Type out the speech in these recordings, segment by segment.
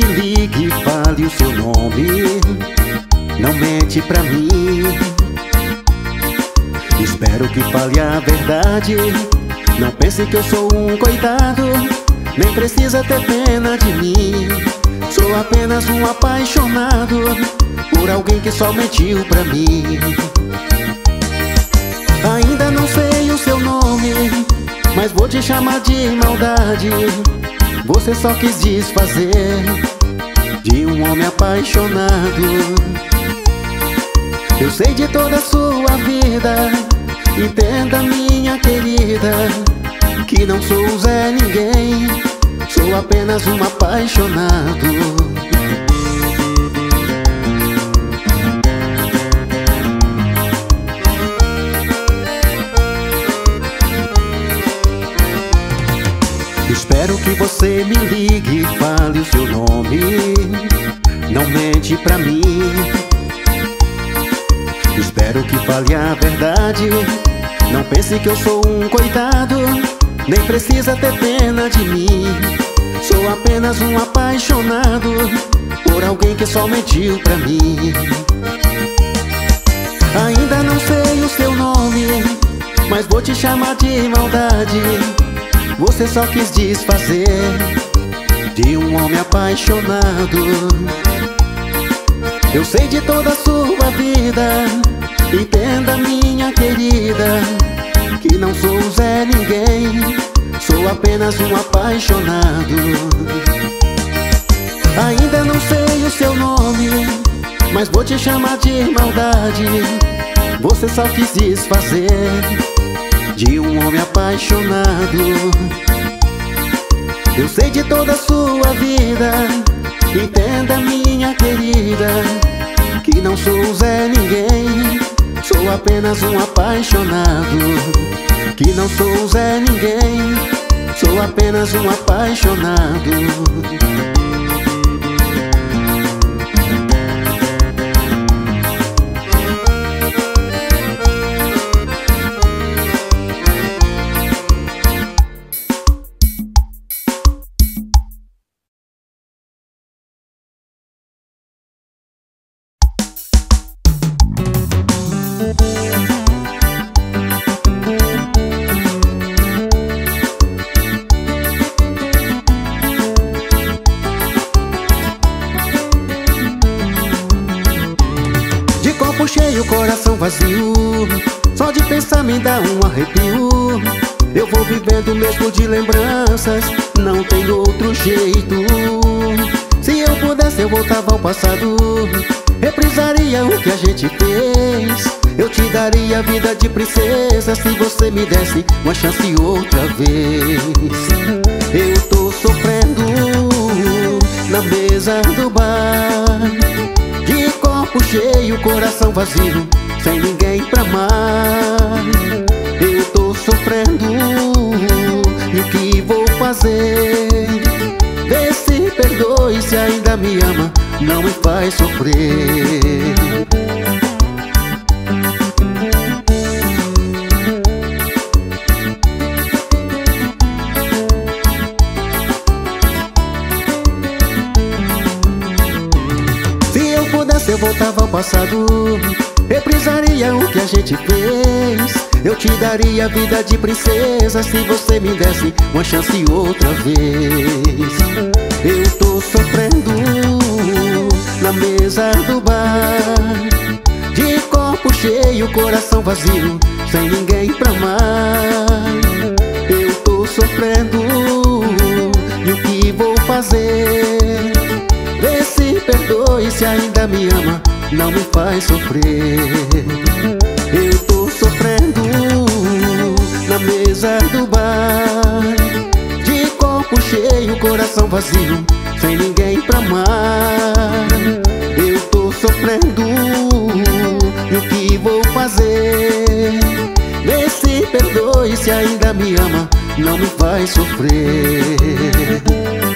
ligue e fale o seu nome. Não mente pra mim. Espero que fale a verdade. Não pense que eu sou um coitado. Nem precisa ter pena de mim. Sou apenas um apaixonado por alguém que só mentiu pra mim. Ainda não sei o seu nome, mas vou te chamar de maldade. Você só quis desfazer de um homem apaixonado. Eu sei de toda a sua vida. Entenda, minha querida, que não sou Zé Ninguém. Sou apenas um apaixonado. Espero que você me ligue e fale o seu nome. Não mente pra mim. Espero que fale a verdade. Não pense que eu sou um coitado. Nem precisa ter pena de mim. Sou apenas um apaixonado por alguém que só mentiu pra mim. Ainda não sei o seu nome, mas vou te chamar de maldade. Você só quis desfazer de um homem apaixonado. Eu sei de toda a sua vida. Entenda, minha querida, que não sou Zé Ninguém. Sou apenas um apaixonado. Ainda não sei o seu nome, mas vou te chamar de maldade. Você só quis desfazer de um homem apaixonado. Eu sei de toda a sua vida. Entenda, minha querida, que não sou Zé Ninguém. Sou apenas um apaixonado. Que não sou Zé Ninguém. Sou apenas um apaixonado. Copo cheio, coração vazio. Só de pensar me dá um arrepio. Eu vou vivendo mesmo de lembranças. Não tem outro jeito. Se eu pudesse eu voltava ao passado. Reprisaria o que a gente fez. Eu te daria vida de princesa se você me desse uma chance outra vez. Eu tô sofrendo na mesa do bar, de copo cheio, coração vazio, sem ninguém pra amar. Eu tô sofrendo, e o que vou fazer? Vê se perdoe, se ainda me ama, não me faz sofrer. Eu voltava ao passado, reprisaria o que a gente fez. Eu te daria vida de princesa se você me desse uma chance outra vez. Eu tô sofrendo na mesa do bar, de copo cheio, coração vazio, sem ninguém pra amar. Eu tô sofrendo, e o que vou fazer? Vê se perdoe, se ainda me ama, não me faz sofrer. Eu tô sofrendo na mesa do bar, de copo cheio, coração vazio, sem ninguém pra amar. Eu tô sofrendo, e o que vou fazer? Vê se perdoe, se ainda me ama, não me faz sofrer.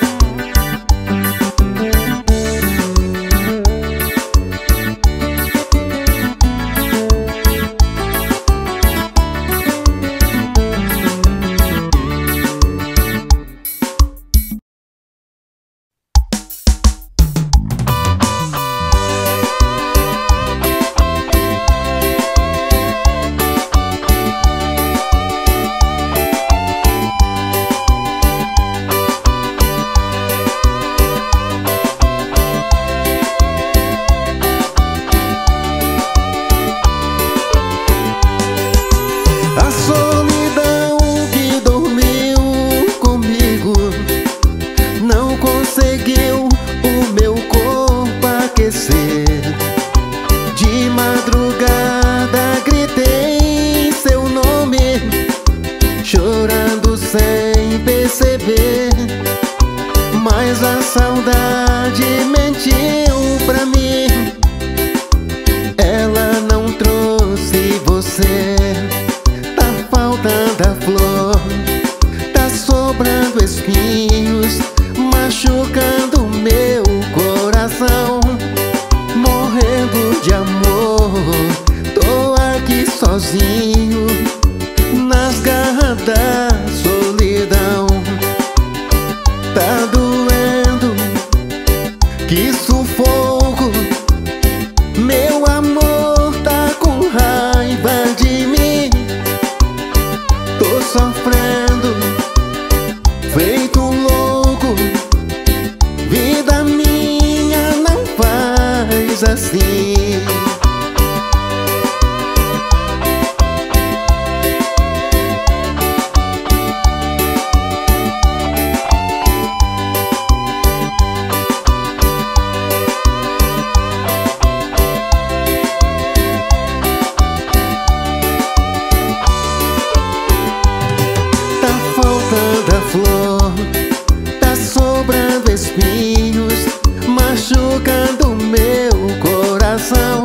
mentiu pra mim. Ela não trouxe você. Tá faltando a flor, tá sobrando espinhos, machucando meu coração. Morrendo de amor, tô aqui sozinho, nas garras da solidão. Tá doendo, que sufoco. Meu amor tá com raiva de mim. Tô sofrendo, feito um louco. Vida minha não faz assim. Da flor, tá sobrando espinhos, machucando meu coração.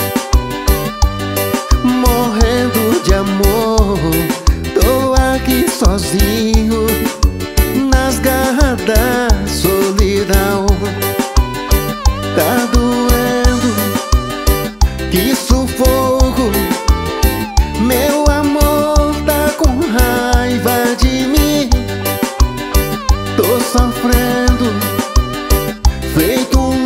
Morrendo de amor, tô aqui sozinho, nas garras da solidão. Tá doendo, que sufoco. Meu amor tá com raiva de mim. Tô sofrendo, feito um